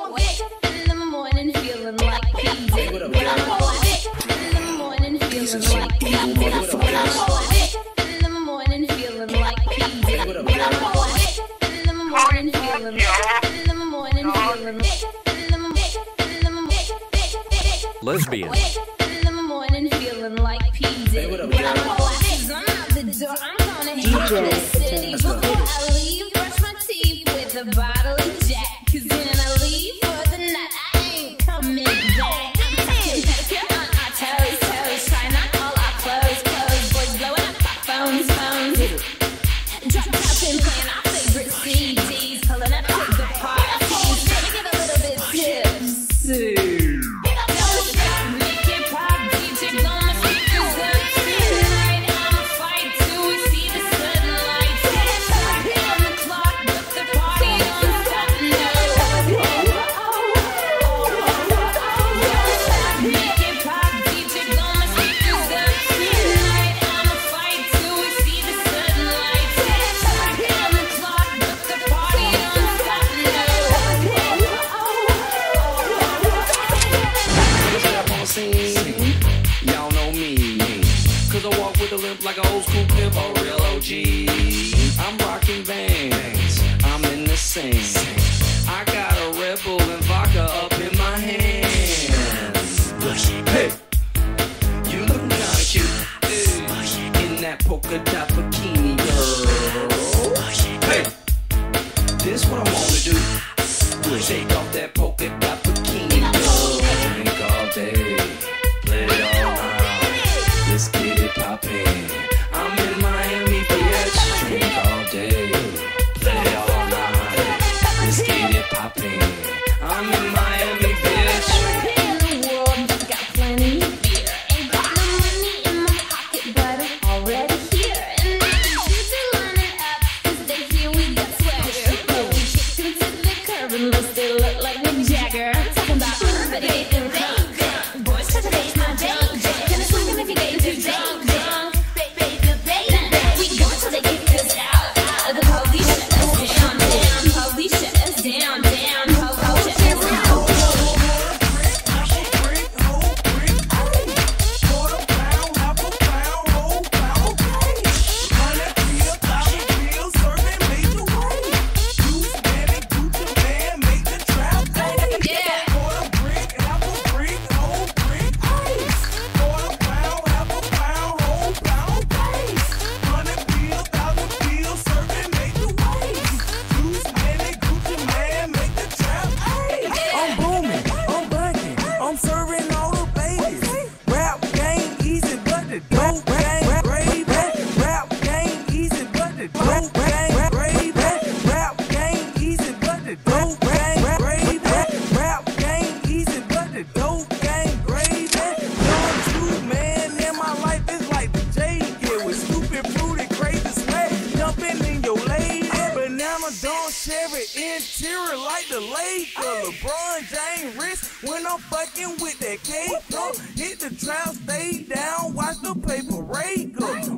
awake in the morning feeling like PJ. When I'm awake in the morning feeling like PJ. When I'm awake in the morning feeling like PJ. When I'm awake in the morning feeling in the morning feeling lesbian. In the morning feeling like PJ. When I'm out the door, I'm gonna hit the city. Before I leave, brush my teeth with a bottle of Jack. Cause when I leave for the night, I ain't coming back. I'm taking pedicure on our toes, trying on all our clothes. Boys blowing up our phones. Drop top and playing our favorite CDs. Pulling up to the parties, trying to get a little bit tipsy. Y'all know me, cause I walk with a limp like an old school pimp, a real OG. I'm rocking Vans, I'm in the scene. I got a Red Bull and vodka up in my hands. Hey, you look kinda cute in that polka dot bikini, girl. Hey, this what I wanna do. Shake off that polka dot bikini, girl. Drink all day, play it all night. Let's get it poppin'. I'm in Miami, bitch. Drink all day, play all night. Let's get it poppin'. I'm in Miami, bitch. In the world, got plenty of beer. Ain't got no money in my pocket, but I'm already here. And now the kids are lining up, cause they hear we got swagger. But we kick them to the curb unless they look like Mick Jagger. I'm talking about urban and drunk. Boys, today's my day. Can I swing if you get too drunk? We go till they kick us out. The police shut us down. Police shut us down. Police shut us down. Interior like the lake of LeBron James wrist when I'm fucking with that cake. Hit the trap, stay down, watch the paper rake up.